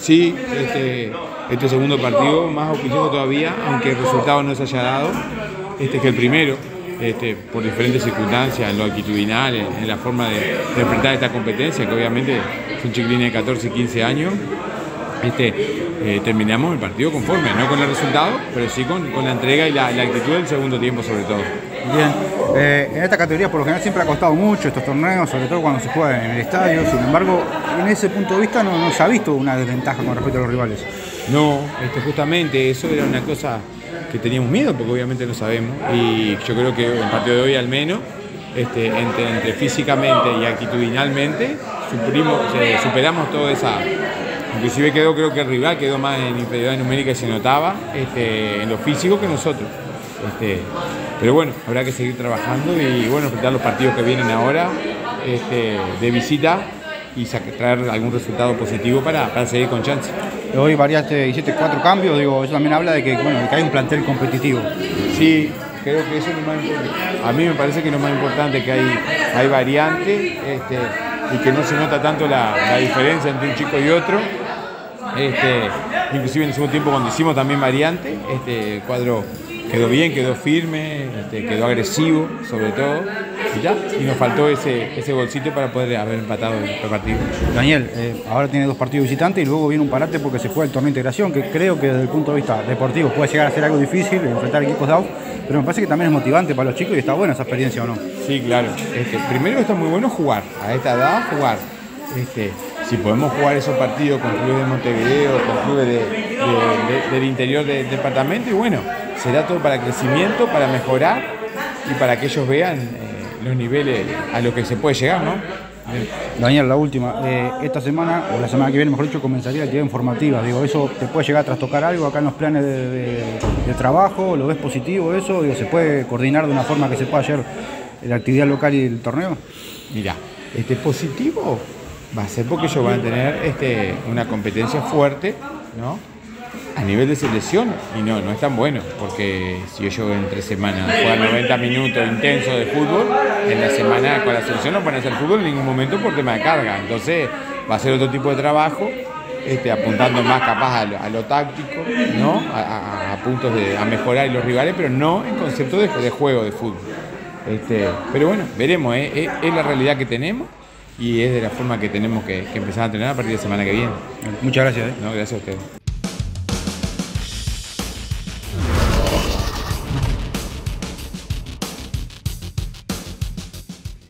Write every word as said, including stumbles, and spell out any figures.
Sí, este, este segundo partido más auspicioso todavía, aunque el resultado no se haya dado, este que el primero, este, por diferentes circunstancias, en lo actitudinal, en, en la forma de, de enfrentar esta competencia, que obviamente son chiquilines de catorce y quince años, este, eh, terminamos el partido conforme, no con el resultado, pero sí con, con la entrega y la, la actitud del segundo tiempo sobre todo. Bien, eh, en esta categoría por lo general siempre ha costado mucho estos torneos, sobre todo cuando se juega en el estadio. Sin embargo, en ese punto de vista no, no se ha visto una desventaja con respecto a los rivales. No, este, justamente eso era una cosa que teníamos miedo, porque obviamente no sabemos, y yo creo que en el partido de hoy al menos, este, entre, entre físicamente y actitudinalmente, suprimos, eh, superamos toda esa... Inclusive quedó, creo que el rival quedó más en inferioridad numérica y se notaba este, en lo físico que nosotros. Este, pero bueno, habrá que seguir trabajando y bueno, enfrentar los partidos que vienen ahora este, de visita y traer algún resultado positivo para, para seguir con chance. Hoy variaste, hiciste cuatro cambios, digo, eso también habla de que, bueno, de que hay un plantel competitivo. Sí, creo que eso es lo más importante. A mí me parece que es lo más importante, que hay, hay variante este, y que no se nota tanto la, la diferencia entre un chico y otro. Este, inclusive en el segundo tiempo cuando hicimos también variante, este, el cuadro quedó bien, quedó firme, este, quedó agresivo sobre todo y ya, y nos faltó ese, ese golcito para poder haber empatado el partido. Daniel, eh, ahora tiene dos partidos visitantes y luego viene un parate porque se juega el torneo de integración, que creo que desde el punto de vista deportivo puede llegar a ser algo difícil enfrentar equipos de A U F, pero me parece que también es motivante para los chicos y está buena esa experiencia, ¿o no? Sí, claro. Este, primero está muy bueno jugar, a esta edad jugar. Este, si podemos jugar esos partidos con clubes de Montevideo, con clubes de, de, de, del interior del departamento, y bueno, será todo para crecimiento, para mejorar y para que ellos vean eh, los niveles a los que se puede llegar, ¿no? Daniel, la última. Eh, esta semana, o la semana que viene, mejor dicho, comenzaría la actividad informativa. Digo, ¿eso te puede llegar a trastocar algo acá en los planes de, de, de trabajo? ¿Lo ves positivo eso? Digo, ¿se puede coordinar de una forma que se pueda hacer la actividad local y el torneo? Mira, este positivo va a ser porque ellos van a tener este, una competencia fuerte, ¿no? A nivel de selección, y no, no es tan bueno, porque si ellos en tres semanas juegan noventa minutos intensos de fútbol, en la semana con la selección no pueden hacer fútbol en ningún momento por tema de carga. Entonces va a ser otro tipo de trabajo, este, apuntando más capaz a lo, a lo táctico, ¿no? A, a, a puntos de a mejorar los rivales, pero no en concepto de, de juego de fútbol. Este, pero bueno, veremos, ¿eh? es, es la realidad que tenemos. Y es de la forma que tenemos que, que empezar a entrenar a partir de la semana que viene. Muchas gracias. ¿eh? No, gracias a ustedes.